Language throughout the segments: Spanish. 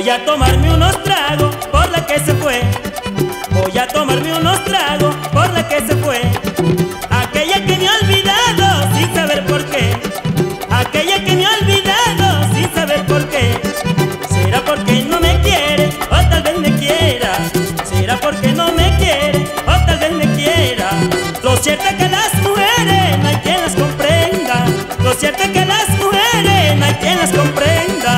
Voy a tomarme unos tragos por la que se fue. Voy a tomarme unos tragos por la que se fue. Aquella que me ha olvidado sin saber por qué. Aquella que me ha olvidado sin saber por qué. ¿Será porque no me quiere o tal vez me quiera? ¿Será porque no me quiere o tal vez me quiera? Lo cierto es que las mujeres no hay quien las comprenda. Lo cierto es que las mujeres no hay quien las comprenda.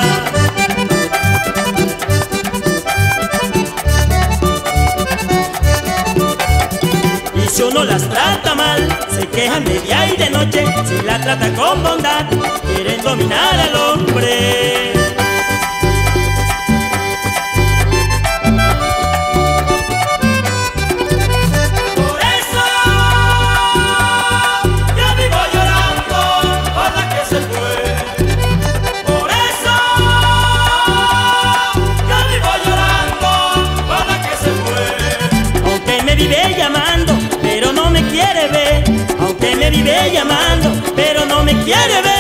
Si uno las trata mal, se quejan de día y de noche. Si la trata con bondad, quieren dominar al hombre. Por eso yo vivo llorando por la que se fue. Por eso yo vivo llorando por la que se fue. Aunque me vive llamando, pero no me quiere ver. Aunque me vive llamando, pero no me quiere ver.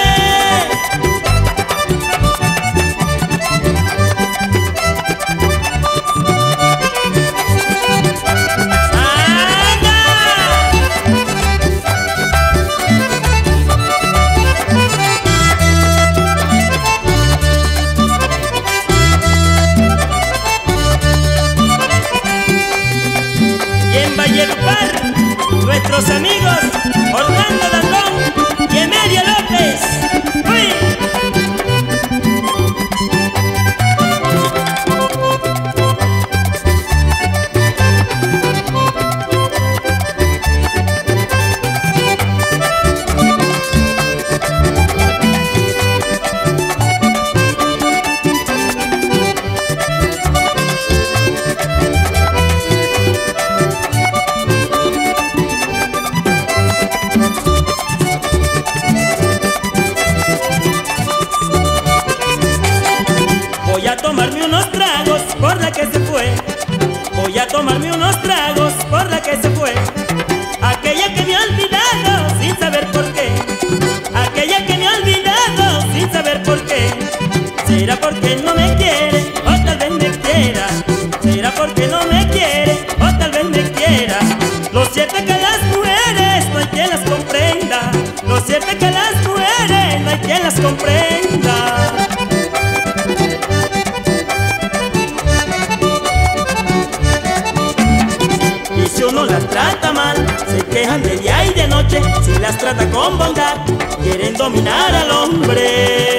Y en Valledupar, nuestros amigos Orlando Dandón y Emelia López. ¡Uy! Voy a tomarme unos tragos por la que se fue. Voy a tomarme unos tragos por la que se fue. Aquella que me ha olvidado sin saber por qué. Aquella que me ha olvidado sin saber por qué. ¿Será porque no me quiere o tal vez me quiera? ¿Será porque no me quiere o tal vez me quiera? Lo cierto es que las mujeres no hay quien las comprenda. Lo cierto es que las mujeres no hay quien las comprenda. Si uno las trata mal, se quejan de día y de noche. Si las trata con bondad, quieren dominar al hombre.